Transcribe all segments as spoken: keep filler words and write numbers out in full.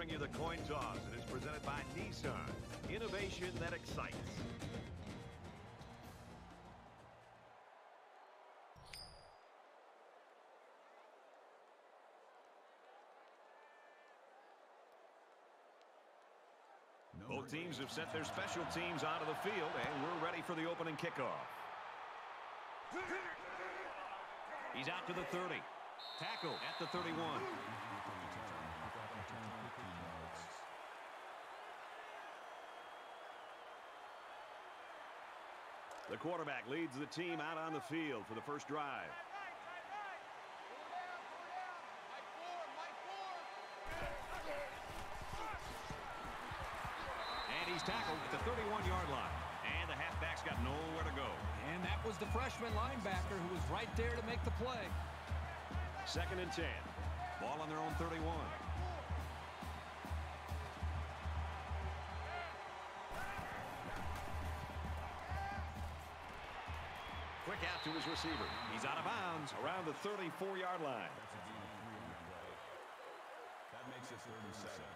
bring you the coin toss, and it's presented by Nissan. Innovation that excites. Both teams have sent their special teams onto the field, and we're ready for the opening kickoff. He's out to the thirty. Tackle at the thirty-one. The quarterback leads the team out on the field for the first drive. And he's tackled at the thirty-one-yard line. And the halfback's got nowhere to go. And that was the freshman linebacker who was right there to make the play. Second and ten. Ball on their own thirty-one. Quick out to his receiver. He's out of bounds around the thirty-four-yard line. That makes it third and seven.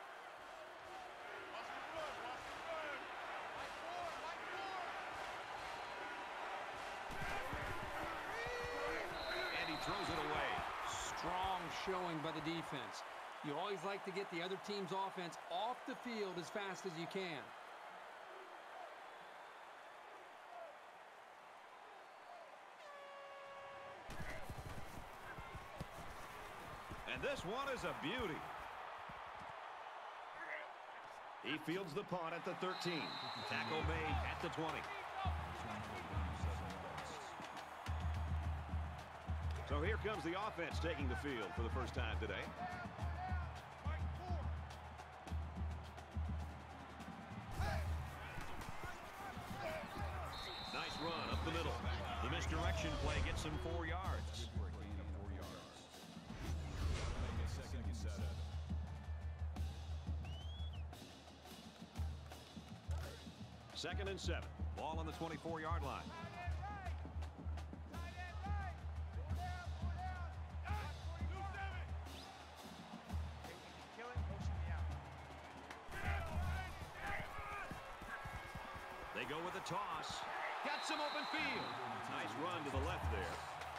And he throws it away. Strong showing by the defense. You always like to get the other team's offense off the field as fast as you can. And this one is a beauty. He fields the punt at the thirteen. Tackle made at the twenty. So here comes the offense taking the field for the first time today. Nice run up the middle. The misdirection play gets him four yards. Second and seven. Ball on the twenty-four-yard line. They go with a toss. Got some open field. Nice run to the left there.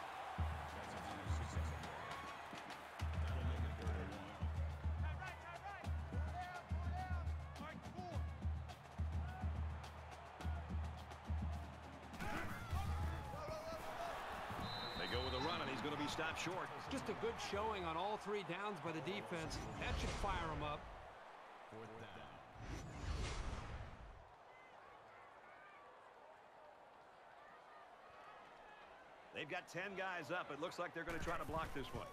Go with a run, and he's going to be stopped short. Just a good showing on all three downs by the defense. That should fire them up. Fourth down. They've got ten guys up. It looks like they're going to try to block this one.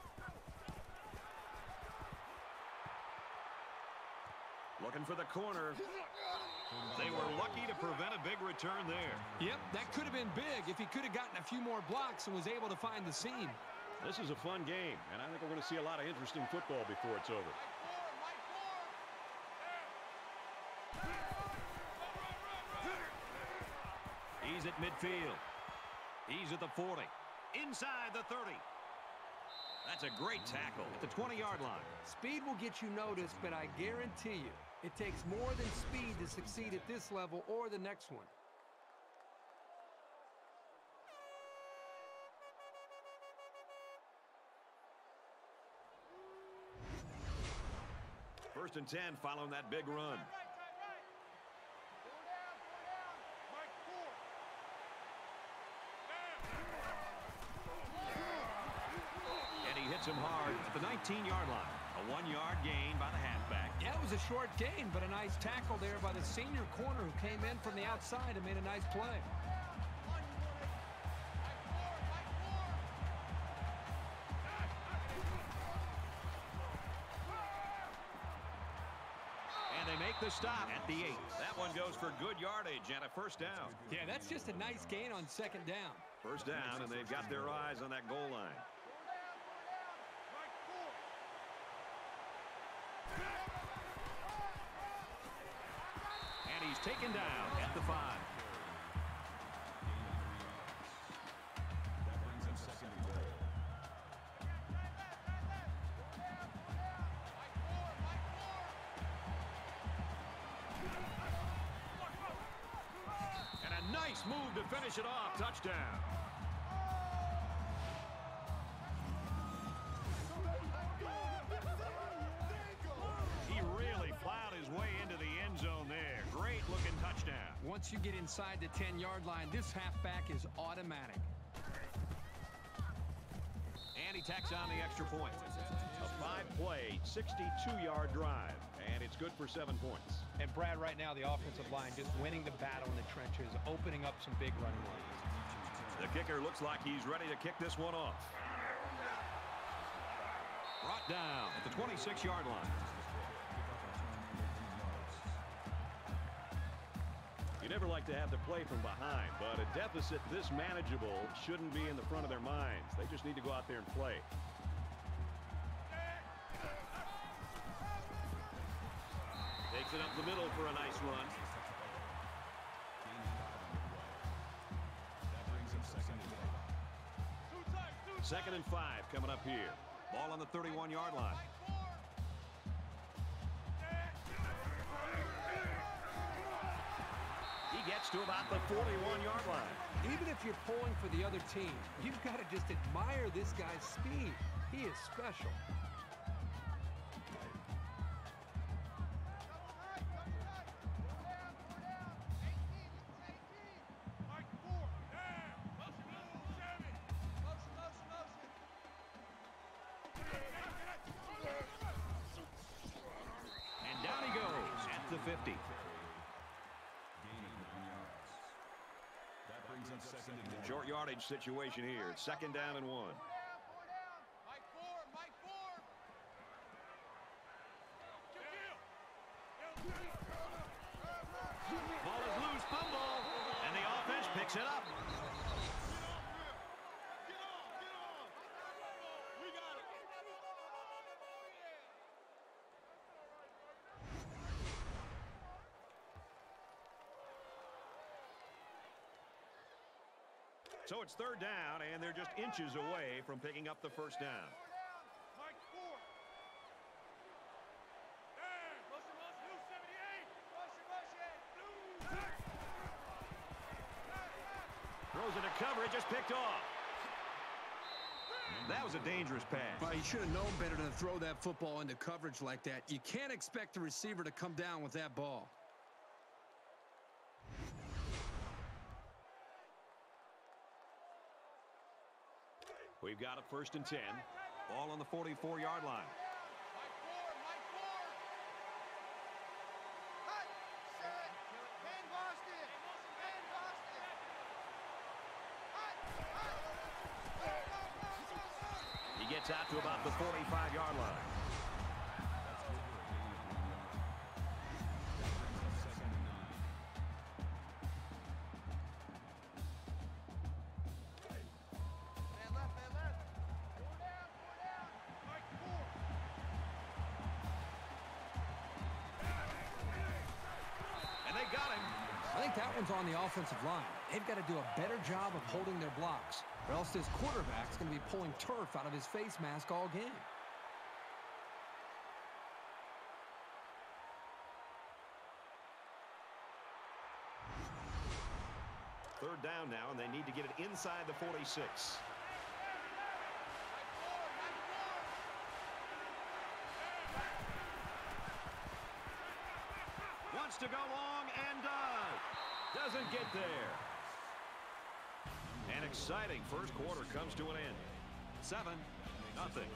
Looking for the corner. They were lucky to prevent a big return there. Yep, that could have been big if he could have gotten a few more blocks and was able to find the seam. This is a fun game, and I think we're going to see a lot of interesting football before it's over. He's at midfield. He's at the forty. Inside the thirty. That's a great tackle at the twenty-yard line. Speed will get you noticed, but I guarantee you, it takes more than speed to succeed at this level or the next one. First and ten following that big run. And he hits him hard at the nineteen-yard line. A one-yard gain by the halfback. Yeah, it was a short gain, but a nice tackle there by the senior corner who came in from the outside and made a nice play. And they make the stop at the eight. That one goes for good yardage and a first down. Yeah, that's just a nice gain on second down. First down, and they've got their eyes on that goal line. And he's taken down at the five. That brings him second and goal. finish it off. Touchdown. He really plowed his way into the end zone there. Great looking touchdown. Once you get inside the ten-yard line, this halfback is automatic. And he tacks on the extra point. A five-play, sixty-two-yard drive, and it's good for seven points. And Brad, right now, the offensive line just winning the battle in the trenches, opening up some big running lanes. The kicker looks like he's ready to kick this one off. Brought down at the twenty-six-yard line. You never like to have to play from behind, but a deficit this manageable shouldn't be in the front of their minds. They just need to go out there and play. Takes it up the middle for a nice run. That brings him second and five. Second and five coming up here. Ball on the thirty-one-yard line. He gets to about the forty-one-yard line. Even if you're pulling for the other team, you've got to just admire this guy's speed. He is special. And down he goes at the fifty. Gain of nine yards. That brings him second and one. Short yardage situation here. Second down and one. Ball is loose, fumble, and the offense picks it up. So it's third down, and they're just inches away from picking up the first down. Throws into coverage, just picked off. That was a dangerous pass. Well, you should have known better than to throw that football into coverage like that. You can't expect the receiver to come down with that ball. We've got a first and ten. Ball on the forty-four-yard line. He gets out to about the forty-five-yard line. I think that one's on the offensive line. They've got to do a better job of holding their blocks, or else this quarterback's going to be pulling turf out of his face mask all game. Third down now, and they need to get it inside the forty-six. Wants to go long and does. Doesn't get there. An exciting first quarter comes to an end. Seven, nothing.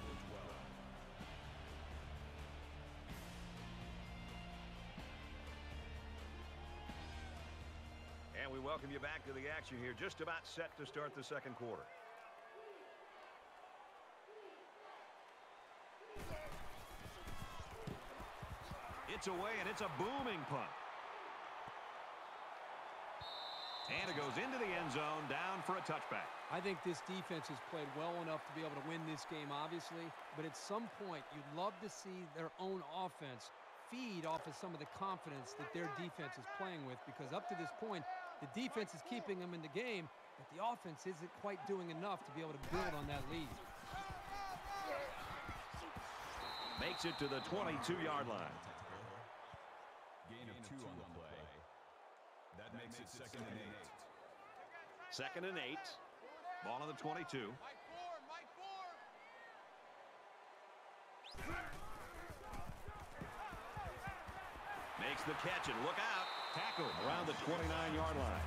And we welcome you back to the action here. Just about set to start the second quarter. It's away, and it's a booming punt. And it goes into the end zone, down for a touchback. I think this defense has played well enough to be able to win this game, obviously. But at some point, you'd love to see their own offense feed off of some of the confidence that their defense is playing with. Because up to this point, the defense is keeping them in the game, but the offense isn't quite doing enough to be able to build on that lead. Makes it to the twenty-two-yard line. Gain of two on the play. That makes it second and eight. Second and eight. Ball on the twenty-two. Makes the catch, and look out. Tackle around the twenty-nine yard line.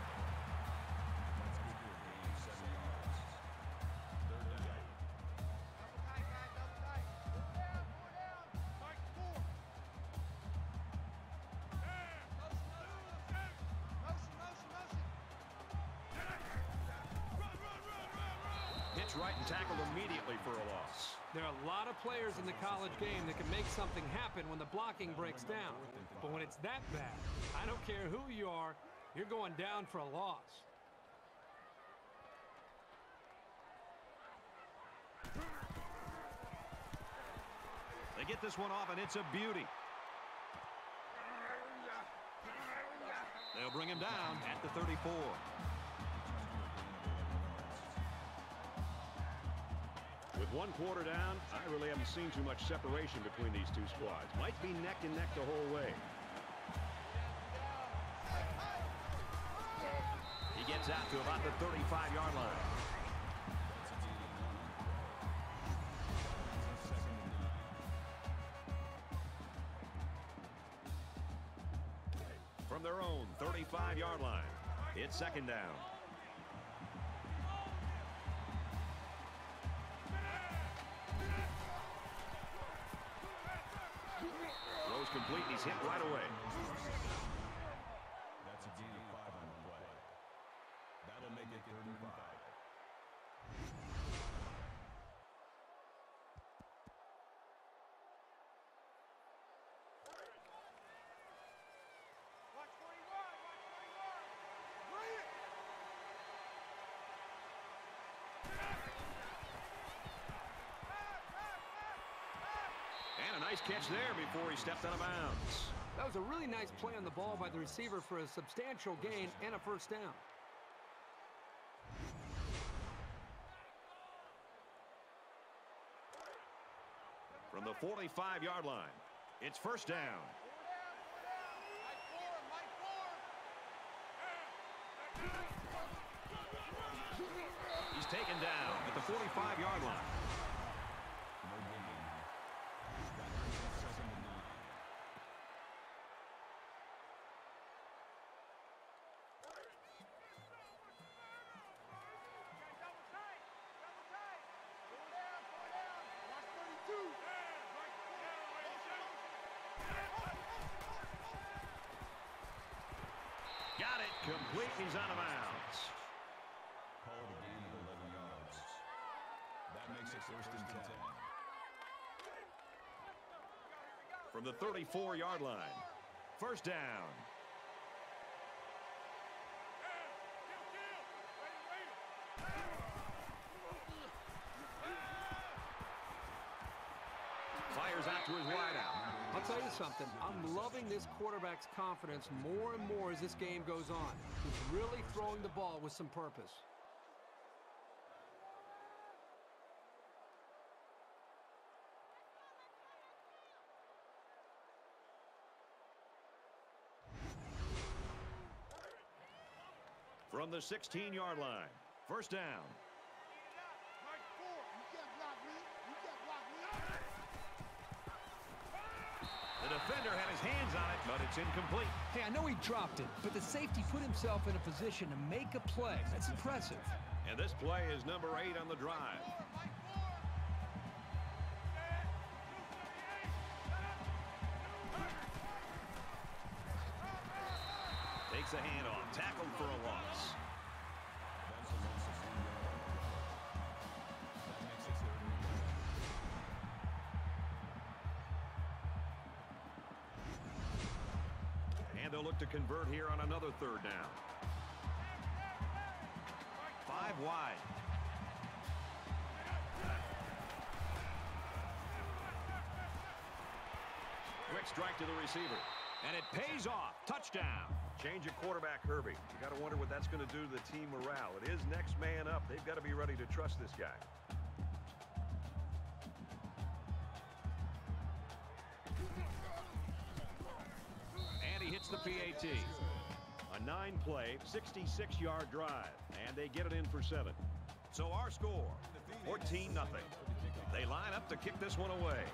Hits right and tackled immediately for a loss. There are a lot of players in the college game that can make something happen when the blocking breaks down. But when it's that bad, I don't care who you are, you're going down for a loss. They get this one off, and it's a beauty. They'll bring him down at the thirty-four. With one quarter down, I really haven't seen too much separation between these two squads. Might be neck and neck the whole way. He gets out to about the thirty-five yard line. From their own thirty-five yard line, it's second down. Throws complete, and he's hit right away. That's a gain of five on the play. That'll make it third and five. And a nice catch there before he stepped out of bounds. That was a really nice play on the ball by the receiver for a substantial gain and a first down. From the forty-five yard line, it's first down. He's taken down at the forty-five yard line. No gain. That brings up second and nine. Got it complete. He's out of bounds. Call it a gain of eleven yards. That makes it first and ten. From the thirty-four yard line, first down. Fires out to his wideout. I'll tell you something, I'm loving this quarterback's confidence more and more as this game goes on. He's really throwing the ball with some purpose. From the sixteen yard line, first down. The defender had his hands on it, but it's incomplete. Hey, I know he dropped it, but the safety put himself in a position to make a play. That's impressive. And this play is number eight on the drive. Takes a handoff, tackled for a loss. That's a loss of one yard. That makes it third and And they'll look to convert here on another third down. Five wide. Quick strike to the receiver. And it pays off. Touchdown. Change of quarterback, Herbie. You got to wonder what that's going to do to the team morale. It is next man up. They've got to be ready to trust this guy. And he hits the P A T. A nine-play, sixty-six yard drive, and they get it in for seven. So our score, fourteen nothing. They line up to kick this one away.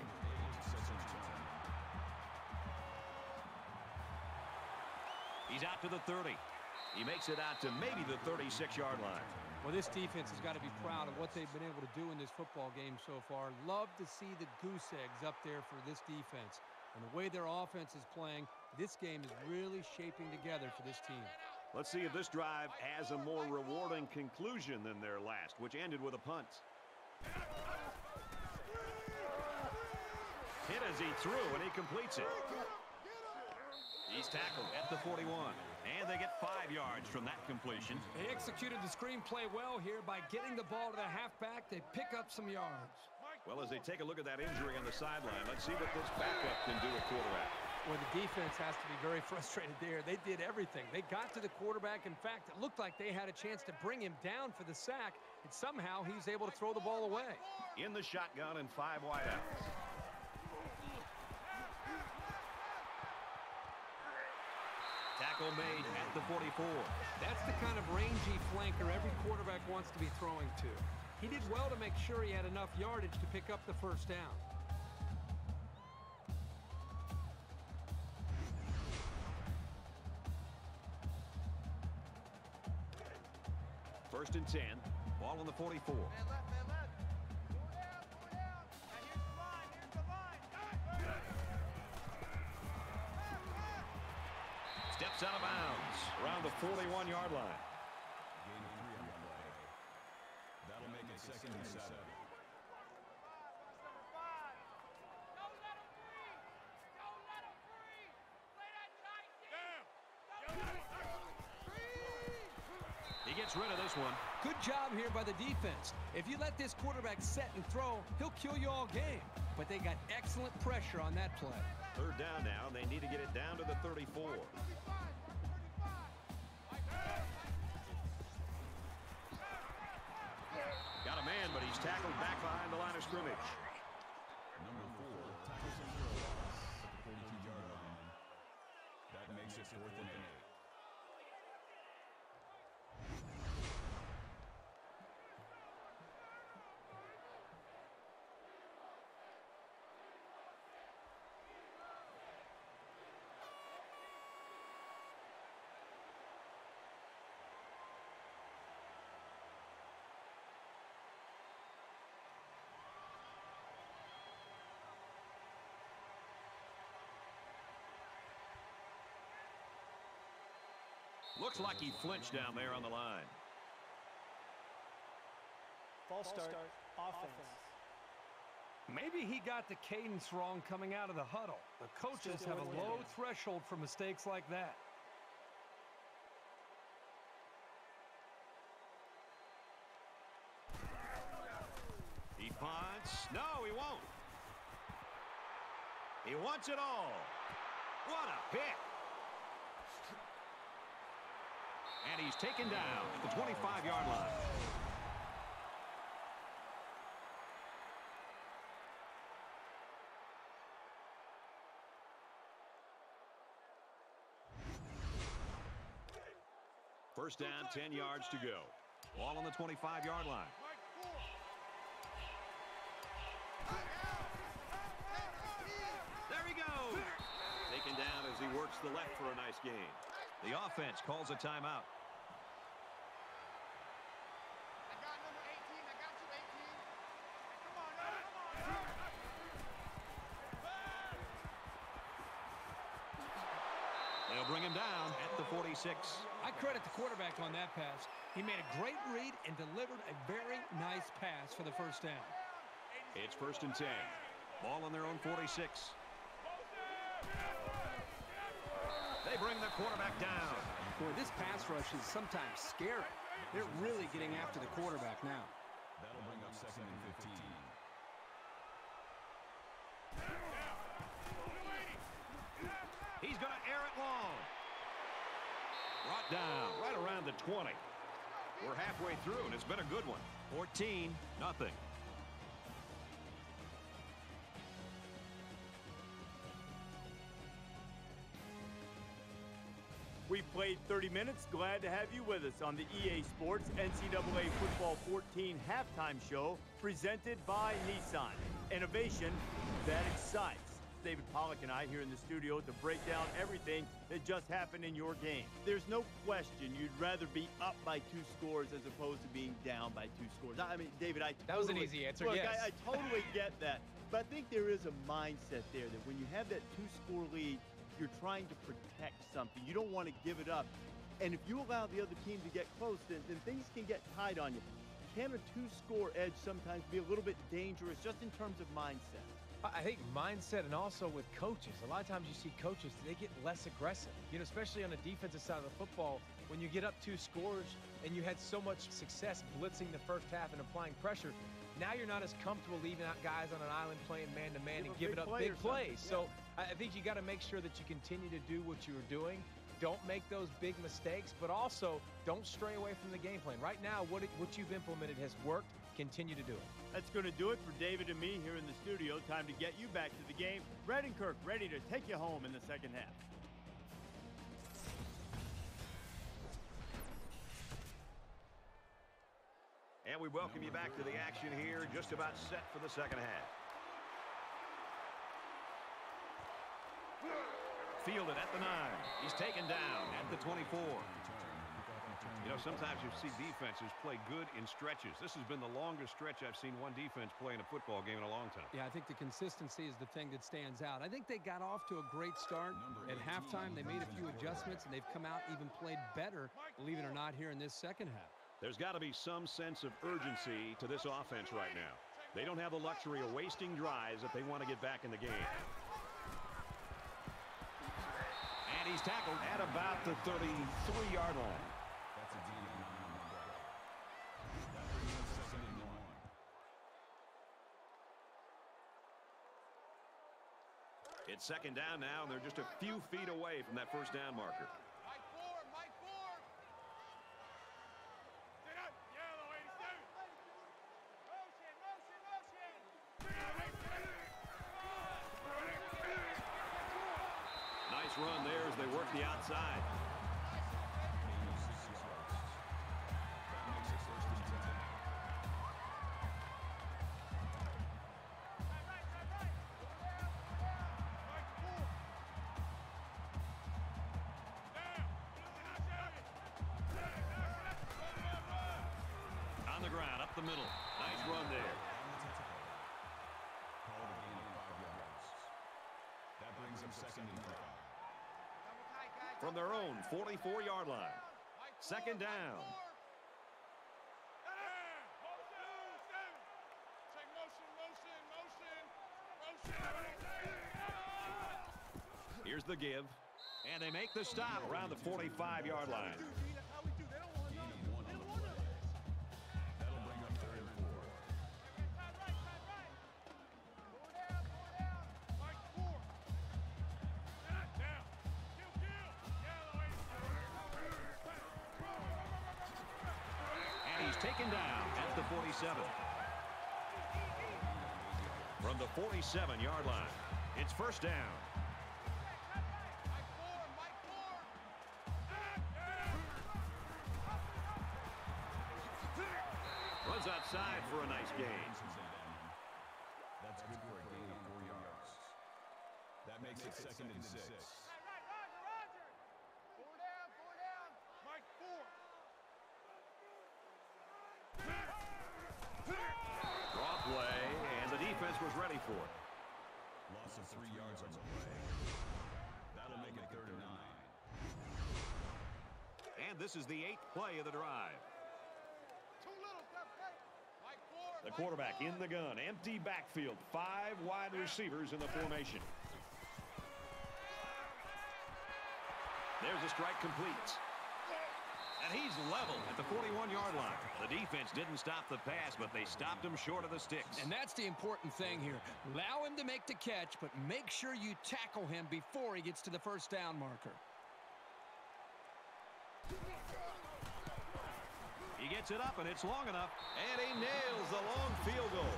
He's out to the thirty. He makes it out to maybe the thirty-six yard line. Well, this defense has got to be proud of what they've been able to do in this football game so far. Love to see the goose eggs up there for this defense. And the way their offense is playing, this game is really shaping together for this team. Let's see if this drive has a more rewarding conclusion than their last, which ended with a punt. Hit as he threw, and he completes it. He's tackled at the forty-one. And they get five yards from that completion. They executed the screenplay well here by getting the ball to the halfback. They pick up some yards. Well, as they take a look at that injury on the sideline, let's see what this backup can do at quarterback. Well, the defense has to be very frustrated there. They did everything. They got to the quarterback. In fact, it looked like they had a chance to bring him down for the sack, and somehow he was able to throw the ball away. In the shotgun and five wideouts. Tackle made at the forty-four. That's the kind of rangy flanker every quarterback wants to be throwing to. He did well to make sure he had enough yardage to pick up the first down. First and ten. Ball on the forty-four. Man left, man left. Go down, go down. Now here's the line, here's the line. Steps out of bounds around the forty-one yard line. Gain of three on the play. That'll make it second and seven. Number five. Don't let him free. Don't let him free. Play that tight game. Don't let him free. He gets rid of this one. Good job here by the defense. If you let this quarterback set and throw, he'll kill you all game. But they got excellent pressure on that play. Third down now, and they need to get it down to the thirty-four. Got a man, but he's tackled back behind the line of scrimmage. Number four tackles him for a loss at the forty-two yard line. That makes it fourth and eight. Looks like he flinched down there on the line. False start, offense. Maybe he got the cadence wrong coming out of the huddle. The coaches Still have a with low it. threshold for mistakes like that. He punts. No, he won't. He wants it all. What a pick. And he's taken down at the twenty-five yard line. First down, ten yards to go. Ball on the twenty-five yard line. There he goes. Taken down as he works the left for a nice gain. The offense calls a timeout. I got number eighteen. I got you, eighteen. Come on, now, come on. They'll bring him down at the forty-six. I credit the quarterback on that pass. He made a great read and delivered a very nice pass for the first down. It's first and ten. Ball on their own forty-six. They bring the quarterback down. Boy, this pass rush is sometimes scary. They're really getting after the quarterback now. That'll bring up second and fifteen. He's going to air it long. Brought down right around the twenty. We're halfway through, and it's been a good one. fourteen nothing. We played thirty minutes. Glad to have you with us on the E A Sports N C double A Football fourteen halftime show presented by Nissan. Innovation that excites. David Pollack and I here in the studio to break down everything that just happened in your game. There's no question you'd rather be up by two scores as opposed to being down by two scores. I mean, David, I That totally, was an easy answer, look, yes. I, I totally get that. But I think there is a mindset there that when you have that two-score lead, you're trying to protect something. You don't want to give it up. And if you allow the other team to get close, then, then things can get tied on you. Can a two-score edge sometimes be a little bit dangerous just in terms of mindset? I think mindset, and also with coaches. A lot of times you see coaches, they get less aggressive. You know, especially on the defensive side of the football, when you get up two scores and you had so much success blitzing the first half and applying pressure, now you're not as comfortable leaving out guys on an island playing man-to-man and giving up big plays. So I think you got to make sure that you continue to do what you were doing. Don't make those big mistakes, but also don't stray away from the game plan. Right now, what, it, what you've implemented has worked. Continue to do it. That's going to do it for David and me here in the studio. Time to get you back to the game. Brad and Kirk ready to take you home in the second half. And we welcome you back to the action here, just about set for the second half. Fielded at the nine. He's taken down at the twenty-four. You know, sometimes you see defenses play good in stretches. This has been the longest stretch I've seen one defense play in a football game in a long time. Yeah, I think the consistency is the thing that stands out. I think they got off to a great start. At halftime, they made a few adjustments, and they've come out even played better, believe it or not, here in this second half. There's got to be some sense of urgency to this offense right now. They don't have the luxury of wasting drives if they want to get back in the game. And he's tackled at about the thirty-three yard line. That's a D. That brings up second and one. It's second down now, and they're just a few feet away from that first down marker. Mike Ford, Mike Ford. Get up, yellow eighty-seven. Motion, motion, motion. Nice run there as they work the outside. On the ground, up the middle. Nice run there. Called a gain of five yards. That brings up second and five. From their own forty-four yard line. Second down. Here's the give. And they make the stop around the forty-five yard line. That'll bring up third and four. And he's taken down at the forty-seven. From the forty-seven yard line, it's first down. Runs outside for a nice gain. That's good for a gain of four yards. That makes it second and six. Draw play, and the defense was ready for it. Loss of three yards on the play. That'll make it third and nine. And this is the eighth play of the drive. The quarterback in the gun, empty backfield, five wide receivers in the formation. There's a strike complete. And he's level at the forty-one yard line. The defense didn't stop the pass, but they stopped him short of the sticks. And that's the important thing here. Allow him to make the catch, but make sure you tackle him before he gets to the first down marker. He gets it up, and it's long enough, and he nails the long field goal.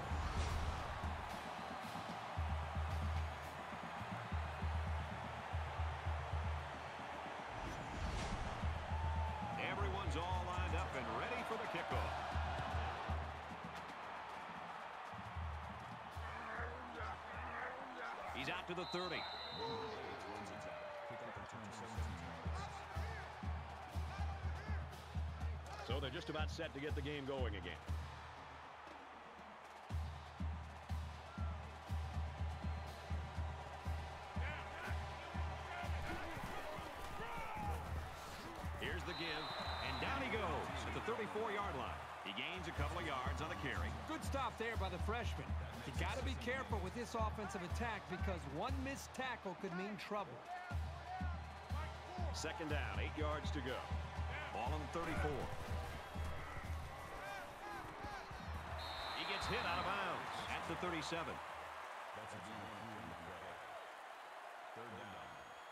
He's out to the thirty. So they're just about set to get the game going again. Here's the give, and down he goes at the thirty-four yard line. He gains a couple of yards on the carry. Good stop there by the freshman. You got to be careful with this offensive attack because one missed tackle could mean trouble. Second down, eight yards to go. Ball on the thirty-four. He gets hit out of bounds at the thirty-seven. That's a gain of three on the play. Third down.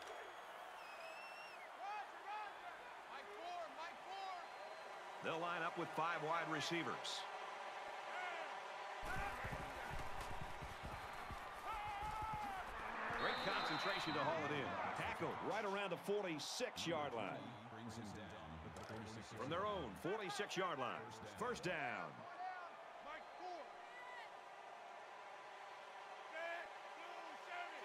Mike four, Mike four. They'll line up with five wide receivers. Great concentration to haul it in. Tackle right around the forty-six yard line. Brings him down at the thirty-six. From their own forty-six yard line. First down. Mike four. Set, two,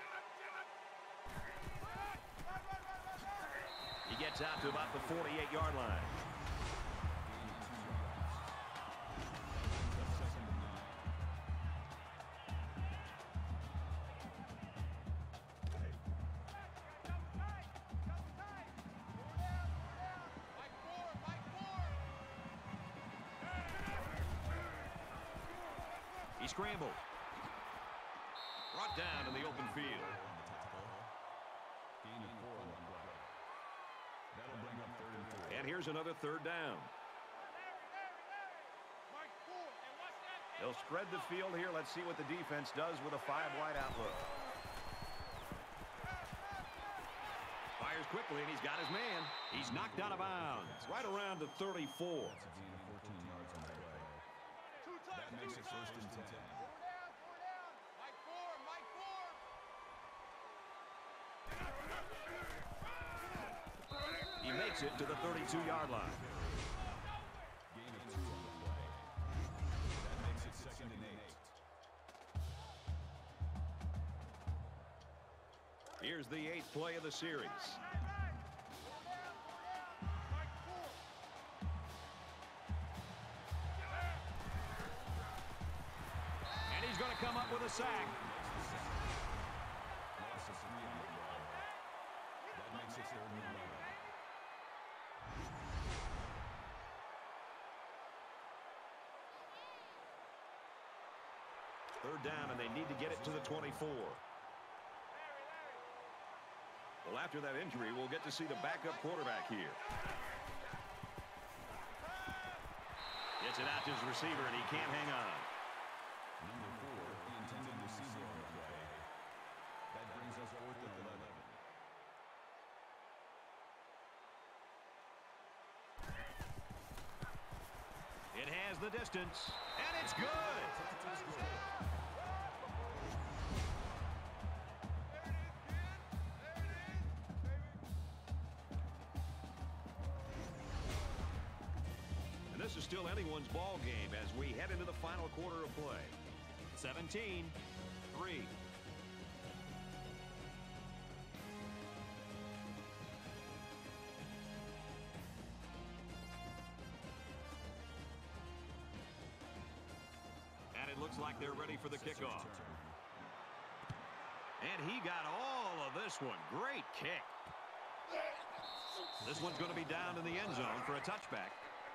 seven. He gets out to about the forty-eight yard line. Mike four, Mike four. He scrambled. Brought down in the open field. Gain of four on the play. That'll bring up third and four. And here's another third down. Mike four. And what's that? They'll spread the field here. Let's see what the defense does with a five-wide outlook. Fires quickly, and he's got his man. He's knocked out of bounds. Right around the thirty-four. That's a gain of fourteen yards on the play. Two touch, That makes two it first and ten. Four down, four down. Mike four, Mike four. He makes it to the thirty-two yard line. Gain of two on the play. That makes it second and eight. Here's the eighth play of the series. Mike four. And he's going to come up with a sack. Loss of three on the play. That makes it third and eleven. Third down, and they need to get it to the twenty-four. Well, after that injury, we'll get to see the backup quarterback here. Gets it out to his receiver, and he can't hang on. Number four, the intended receiver on the play. That brings us fourth and eleven. It has the distance, and it's good. And this is still anyone's ball game as we head into the final quarter of play. seventeen three. And it looks like they're ready for the kickoff. And he got all of this one. Great kick. This one's going to be down in the end zone for a touchback.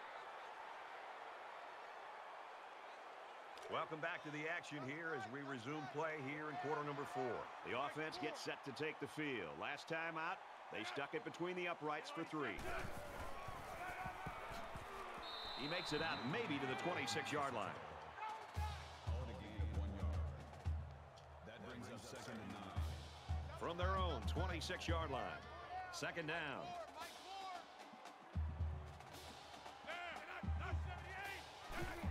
Welcome back to the action here as we resume play here in quarter number four. The offense gets set to take the field. Last time out, they stuck it between the uprights for three. He makes it out maybe to the twenty-six yard line. Call it a gain of one yard. That brings up second and nine. From their own twenty-six yard line. Second down. Mike four. Down. Not seventy-eight.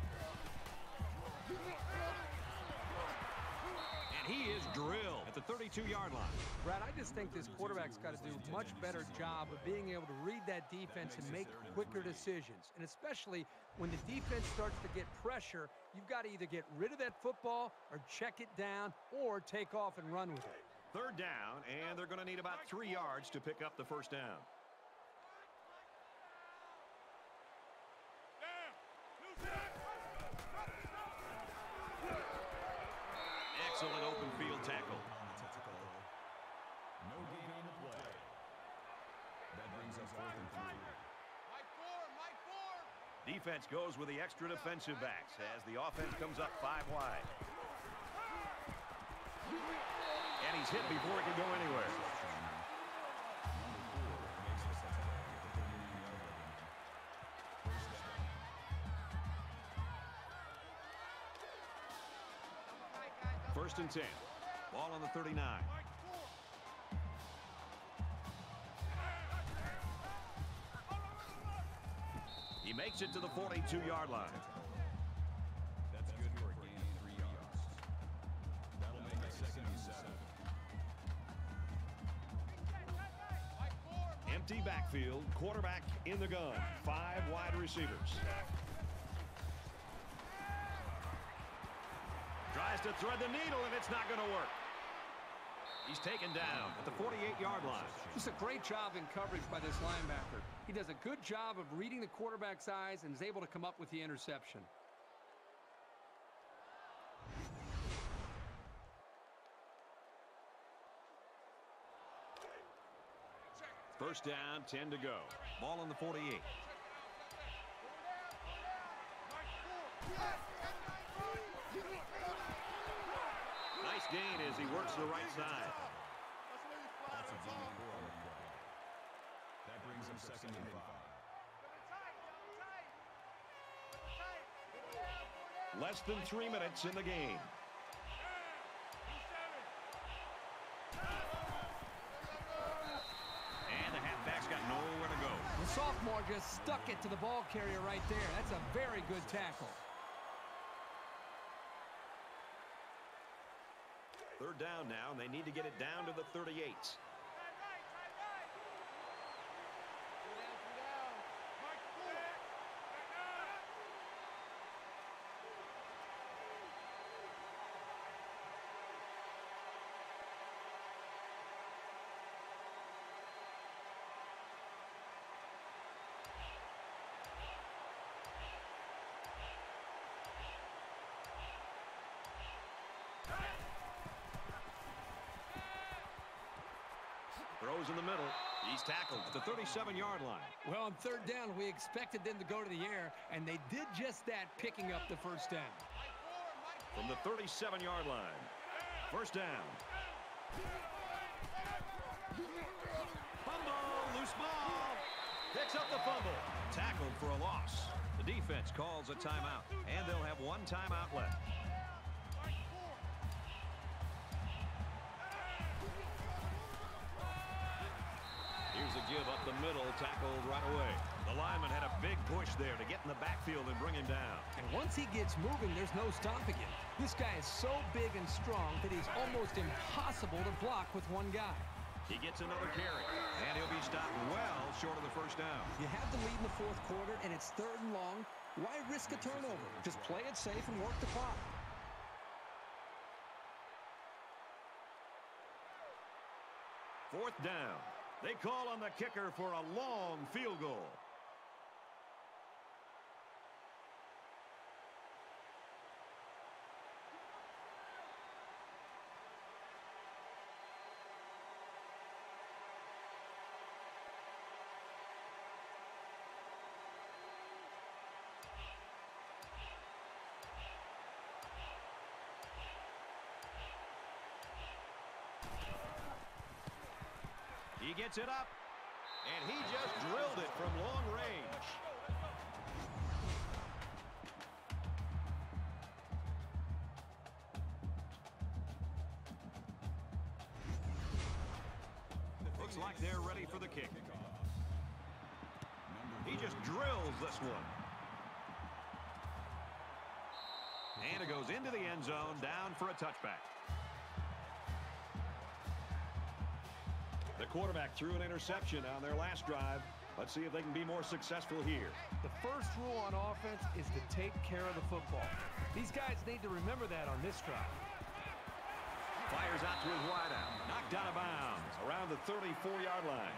And he is drilled at the thirty-two yard line. Brad, I just think this quarterback's got to do a much better job of being able to read that defense and make quicker decisions. And especially when the defense starts to get pressure, you've got to either get rid of that football or check it down or take off and run with it. Third down, and they're going to need about three yards to pick up the first down. Excellent open field tackle. No gain on the play. That brings up fourth and three. Mike four, Mike four. Defense goes with the extra defensive backs as the offense comes up five wide. And he's hit before he can go anywhere. First and ten. Ball on the thirty-nine. He makes it to the forty-two yard line. That's good for a gain of three yards. That'll make it second and seven. Empty backfield, quarterback in the gun. Five wide receivers. Tries to thread the needle, and it's not going to work. He's taken down at the forty-eight yard line. Just a great job in coverage by this linebacker. He does a good job of reading the quarterback's eyes and is able to come up with the interception. First down, ten to go. Ball on the forty-eight. Nice gain as he works the right side. That's a gain of four on the play. That brings up second and five. Less than three minutes in the game. And the halfback's got nowhere to go. The sophomore just stuck it to the ball carrier right there. That's a very good tackle. Third down now, and they need to get it down to the thirty-eight. Throws in the middle. He's tackled at the thirty-seven yard line. Well, on third down, we expected them to go to the air, and they did just that, picking up the first down. From the thirty-seven yard line. First down. Fumble, loose ball. Picks up the fumble. Tackled for a loss. The defense calls a timeout, and they'll have one timeout left. Here's a give up the middle, tackled right away. The lineman had a big push there to get in the backfield and bring him down. And once he gets moving, there's no stopping him. This guy is so big and strong that he's almost impossible to block with one guy. He gets another carry, and he'll be stopped well short of the first down. You have the lead in the fourth quarter, and it's third and long. Why risk a turnover? Just play it safe and work the clock. Fourth down. They call on the kicker for a long field goal. He gets it up, and he just drilled it from long range. Looks like they're ready for the kick. He just drills this one. And it goes into the end zone, down for a touchback. The quarterback threw an interception on their last drive. Let's see if they can be more successful here. The first rule on offense is to take care of the football. These guys need to remember that on this drive. Fires out to his wideout. Knocked out of bounds around the thirty-four-yard line.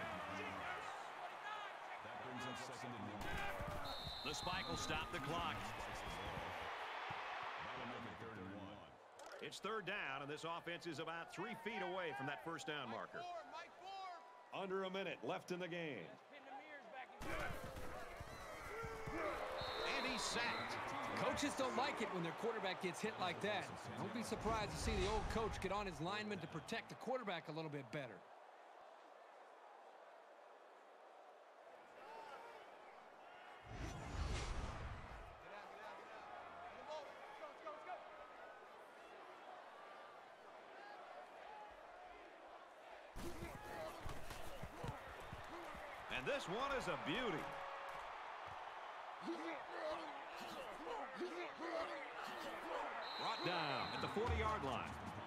That brings up second and one. The spike will stop the clock. That'll make it third and one. It's third down, and this offense is about three feet away from that first down marker. Mike Ford. Under a minute left in the game. Pin the mirrors back in gear. And he's sacked. Coaches don't like it when their quarterback gets hit like that. Don't be surprised to see the old coach get on his lineman to protect the quarterback a little bit better. And this one is a beauty. Brought down at the forty-yard line.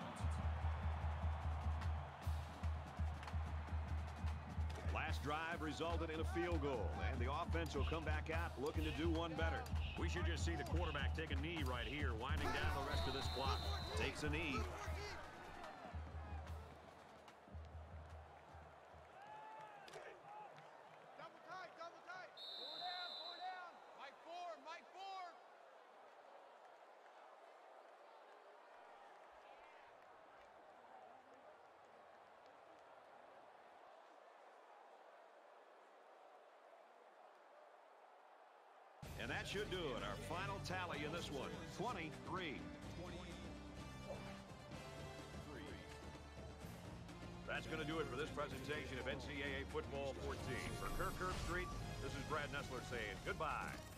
Last drive resulted in a field goal, and the offense will come back out looking to do one better. We should just see the quarterback take a knee right here, winding down the rest of this clock. Takes a knee. Double tight, double tight. Four down, four down. Mike Ford, Mike Ford. And that should do it. Our final tally in this one, twenty-three. That's going to do it for this presentation of N C double A Football fourteen. For Kirk Herbstreit, this is Brad Nessler saying goodbye.